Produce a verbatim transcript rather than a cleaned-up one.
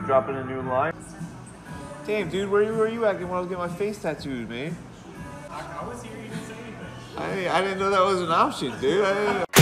dropping a new line. Damn, dude, where were you at when I was getting my face tattooed, man? I, I was here, you didn't say anything. I, I didn't know that was an option, dude. I didn't know.